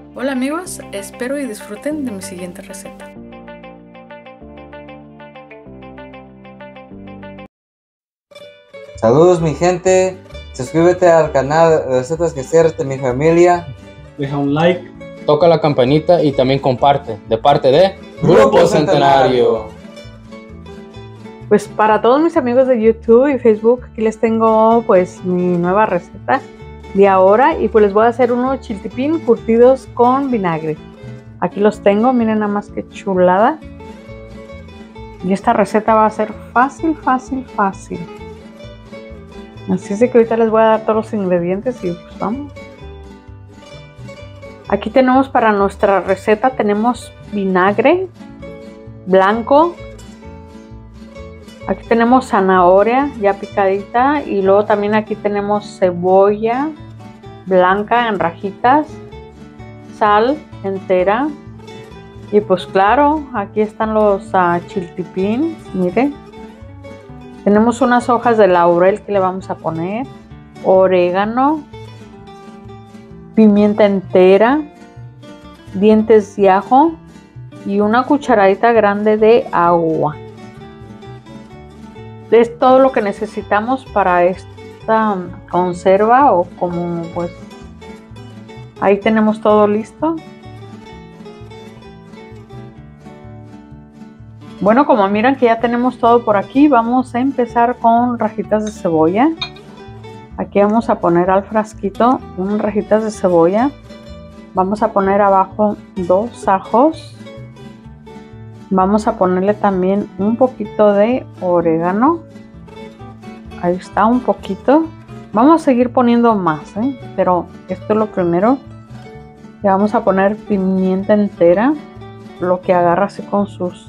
Hola amigos, espero y disfruten de mi siguiente receta. Saludos mi gente, suscríbete al canal Recetas Caseras de mi familia. Deja un like, toca la campanita y también comparte, de parte de Grupo Centenario. Pues para todos mis amigos de YouTube y Facebook, aquí les tengo pues mi nueva receta de ahora y pues les voy a hacer unos chiltepín curtidos con vinagre. Aquí los tengo, miren nada más que chulada. Y esta receta va a ser fácil. Así es de que ahorita les voy a dar todos los ingredientes y pues vamos. Aquí tenemos para nuestra receta, tenemos vinagre blanco. Aquí tenemos zanahoria ya picadita y luego también aquí tenemos cebolla blanca en rajitas, sal entera y pues claro, aquí están los chiltepín, miren. Tenemos unas hojas de laurel que le vamos a poner, orégano, pimienta entera, dientes de ajo y una cucharadita grande de agua. Es todo lo que necesitamos para esta conserva o como pues ahí tenemos todo listo. Bueno, como miran que ya tenemos todo por aquí, vamos a empezar con rajitas de cebolla. Aquí vamos a poner al frasquito unas rajitas de cebolla. Vamos a poner abajo 2 ajos. Vamos a ponerle también un poquito de orégano. Ahí está, un poquito. Vamos a seguir poniendo más, pero esto es lo primero. Le vamos a poner pimienta entera, lo que agarra así con sus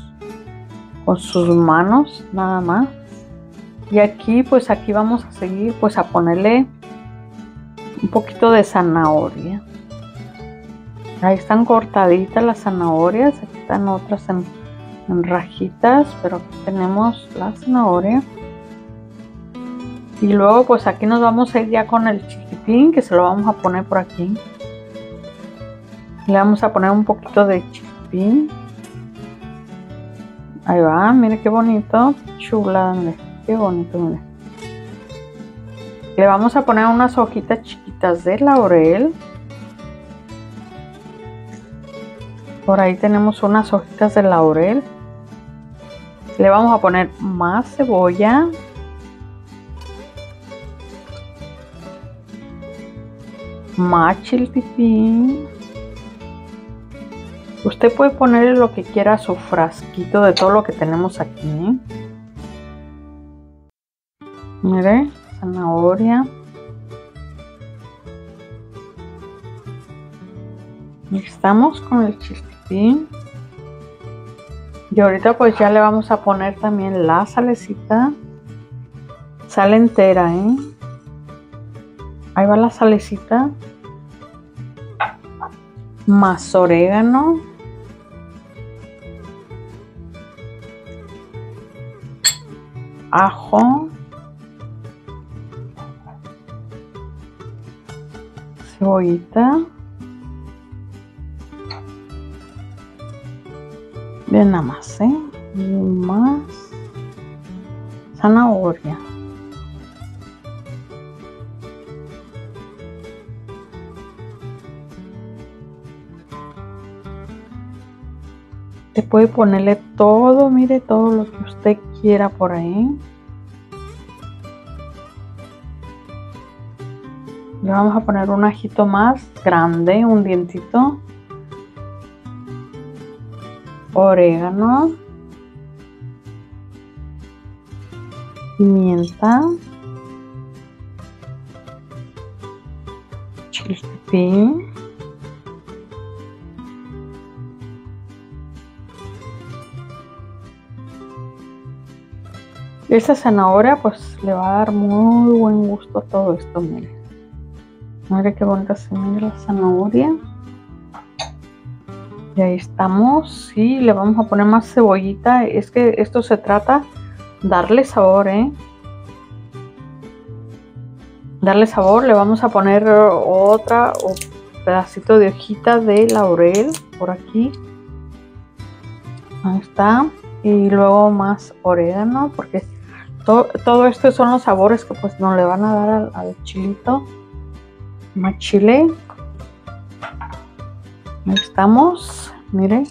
manos, nada más. Y aquí, pues aquí vamos a seguir, pues a ponerle un poquito de zanahoria. Ahí están cortaditas las zanahorias, aquí están otras en rajitas, pero aquí tenemos la zanahoria. Y luego pues aquí nos vamos a ir ya con el chiltepín, que se lo vamos a poner por aquí. Le vamos a poner un poquito de chiltepín. Ahí va, mire qué bonito, chula, mire, qué bonito, mire. Le vamos a poner unas hojitas chiquitas de laurel. Por ahí tenemos unas hojitas de laurel. Le vamos a poner más cebolla. Más chiltepín. Usted puede ponerle lo que quiera a su frasquito de todo lo que tenemos aquí. Mire, zanahoria. Y estamos con el chiltepín. Y ahorita pues ya le vamos a poner también la salecita. Sal entera, Ahí va la salecita. Más orégano. Ajo. Cebollita. Bien nada más, y más zanahoria. Se puede ponerle todo, mire, todo lo que usted quiera por ahí. Le vamos a poner un ajito más grande, un dientito. Orégano. Pimienta. Chiltepín. Esa zanahoria pues le va a dar muy buen gusto a todo esto, mire. Mire qué bonita se mira la zanahoria. Y ahí estamos. Sí, le vamos a poner más cebollita. Es que esto se trata de darle sabor, Darle sabor. Le vamos a poner otra pedacito de hojita de laurel por aquí. Ahí está. Y luego más orégano, porque todo esto son los sabores que pues nos le van a dar al chilito. Más chile. Ahí estamos. Miren.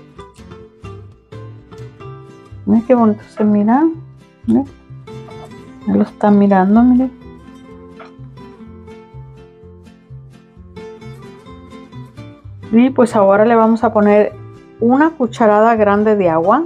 Miren qué bonito se mira. Miren. Ahí lo está mirando, miren. Y pues ahora le vamos a poner una cucharada grande de agua.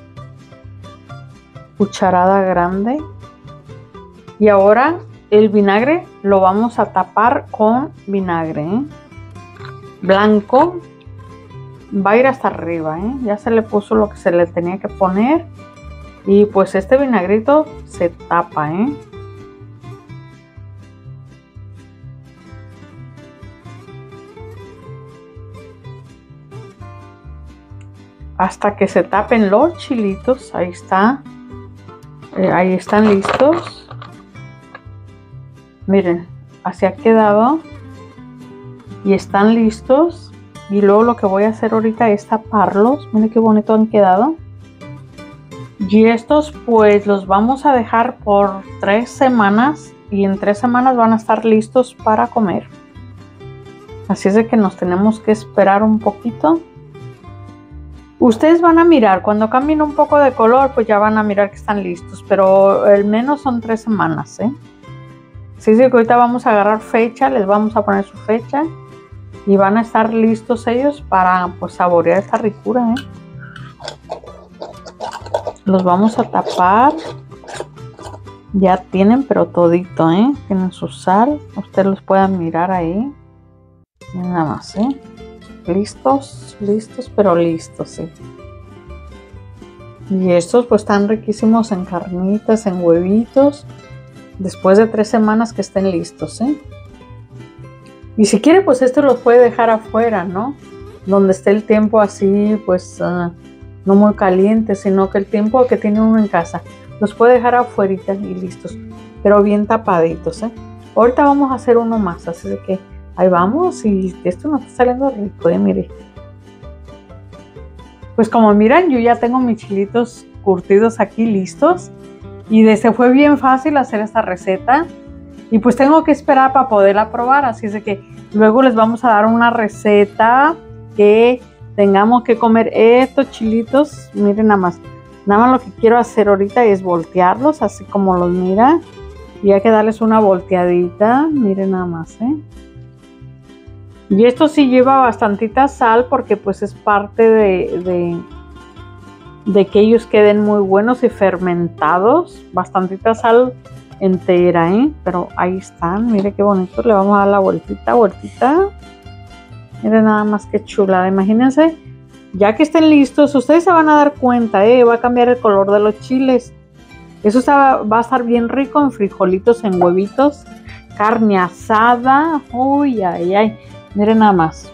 Cucharada grande. Y ahora el vinagre lo vamos a tapar con vinagre blanco. Va a ir hasta arriba, ya se le puso lo que se le tenía que poner. Y pues este vinagrito se tapa, hasta que se tapen los chilitos. Ahí está. Ahí están listos. Miren, así ha quedado. Y están listos. Y luego lo que voy a hacer ahorita es taparlos. Miren qué bonito han quedado. Y estos pues los vamos a dejar por 3 semanas. Y en 3 semanas van a estar listos para comer. Así es de que nos tenemos que esperar un poquito. Ustedes van a mirar, cuando cambien un poco de color, pues ya van a mirar que están listos. Pero al menos son 3 semanas, Así es que ahorita vamos a agarrar fecha, les vamos a poner su fecha. Y van a estar listos ellos para pues saborear esta ricura, Los vamos a tapar. Ya tienen, pero todito, Tienen su sal. Ustedes los pueden mirar ahí. Nada más, Listos, pero listos, Y estos pues están riquísimos en carnitas, en huevitos. Después de 3 semanas que estén listos, Y si quiere pues esto los puede dejar afuera, ¿no? Donde esté el tiempo así pues no muy caliente, sino que el tiempo que tiene uno en casa. Los puede dejar afuera y listos, pero bien tapaditos, Ahorita vamos a hacer uno más, así de que ahí vamos. Y esto nos está saliendo rico, mire. Pues como miran, yo ya tengo mis chilitos curtidos aquí listos. Y fue bien fácil hacer esta receta. Y pues tengo que esperar para poderla probar. Así es de que luego les vamos a dar una receta que tengamos que comer estos chilitos. Miren nada más. Nada más lo que quiero hacer ahorita es voltearlos, así como los mira. Y hay que darles una volteadita. Miren nada más, Y esto sí lleva bastantita sal porque pues es parte de que ellos queden muy buenos y fermentados. Bastantita sal entera, pero ahí están. Mire qué bonito. Le vamos a dar la vueltita. Miren nada más qué chulada. Imagínense, ya que estén listos, ustedes se van a dar cuenta, va a cambiar el color de los chiles. Eso va a estar bien rico en frijolitos, en huevitos, carne asada. Uy, ay. Miren nada más.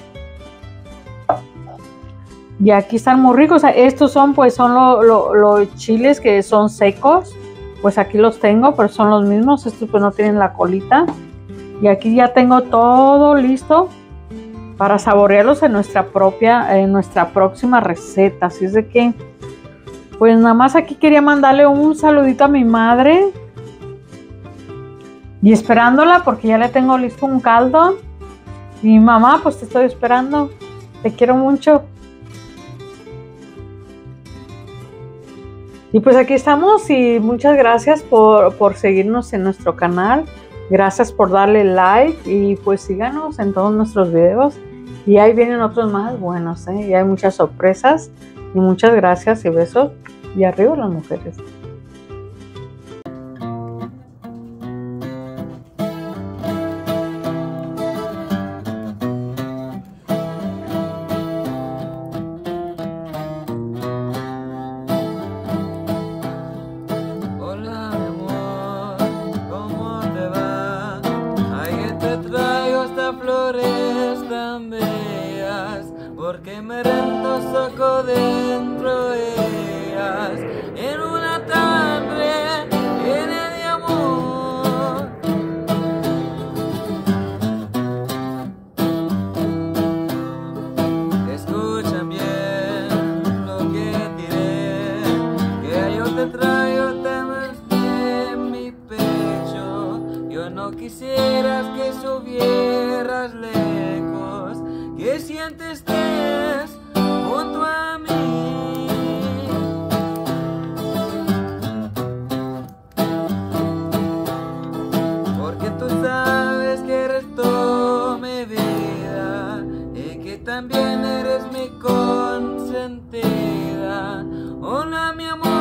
Y aquí están muy ricos. Estos son los chiles que son secos. Pues aquí los tengo, pero son los mismos. Estos pues no tienen la colita. Y aquí ya tengo todo listo para saborearlos en nuestra próxima receta. Así es de que, pues nada más aquí quería mandarle un saludito a mi madre. Y esperándola porque ya le tengo listo un caldo. Y mamá, pues te estoy esperando. Te quiero mucho. Y pues aquí estamos y muchas gracias por seguirnos en nuestro canal. Gracias por darle like y pues síganos en todos nuestros videos. Y ahí vienen otros más buenos, y hay muchas sorpresas. Y muchas gracias y besos. Y arriba las mujeres. Porque me rento soco dentro ellas en una tarde llena de amor. estás lejos, que sientes estés junto a mí. Porque tú sabes que eres toda mi vida y que también eres mi consentida. Hola mi amor.